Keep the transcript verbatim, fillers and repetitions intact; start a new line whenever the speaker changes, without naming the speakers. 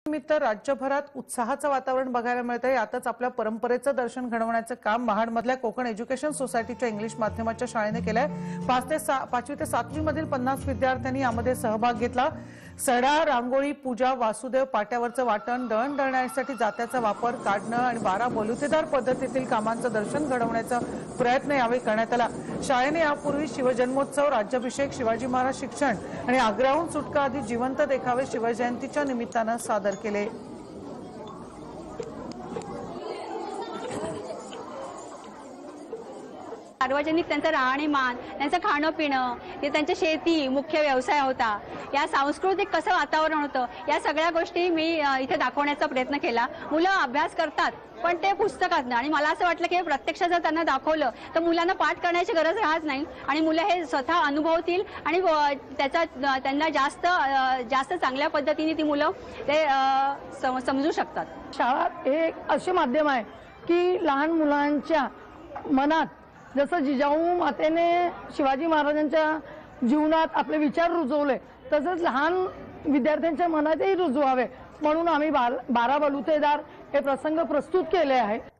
निमित्त राज्यभरात उत्साहाचं वातावरण बघायला मिळतंय। यातच आपल्या परंपरेचं दर्शन घडवण्याचं काम महाडमधल्या कोकण एज्युकेशन सोसायटीच्या इंग्लिश माध्यमाच्या शाळेने केलंय। पाच ते पाचवी ते सातवी मधील पन्नास विद्यार्थ्यांनी यामध्ये सहभाग घेतला। सडा, रांगोळी, पूजा, वासुदेव, पाट्यावरचं वाटण, दळण दळण्यासाठी जात्याचा वापर, काढणं आणि बारा बलुतेदार पद्धतीतील कामांचं दर्शन घडवण्याचा प्रयत्न यावेळी करण्यात आला। शाळेने यापूर्वी शिवजन्मोत्सव, राज्याभिषेक, शिवाजी महाराज शिक्षण आणि आग्र्याहून सुटका आदी जिवंत देखावे शिवजयंतीच्या निमित्तानं सादर केले।
सार्वजनिक त्यांचं राहणीमान, त्यांचं खाणं पिणं, हे त्यांची शेती मुख्य व्यवसाय होता। या सांस्कृतिक कसं वातावरण होतं, या सगळ्या गोष्टी मी इथे दाखवण्याचा प्रयत्न केला। मुलं अभ्यास करतात पण ते पुस्तकातनं, आणि मला असं वाटलं की प्रत्यक्षात जर त्यांना दाखवलं तर मुलांना पाठ करण्याची गरज राहत नाही आणि मुलं हे स्वतः अनुभवतील आणि त्याचा त्यांना जास्त जास्त चांगल्या पद्धतीने ती मुलं ते समजू शकतात।
शाळा हे असे माध्यम आहे की लहान मुलांच्या मनात जसं जिजाऊ मातेने शिवाजी महाराजांच्या जीवनात आपले विचार रुजवले तसंच लहान विद्यार्थ्यांच्या मनातही रुजवावे म्हणून आम्ही बारा बलुतेदार हे प्रसंग प्रस्तुत केले आहेत।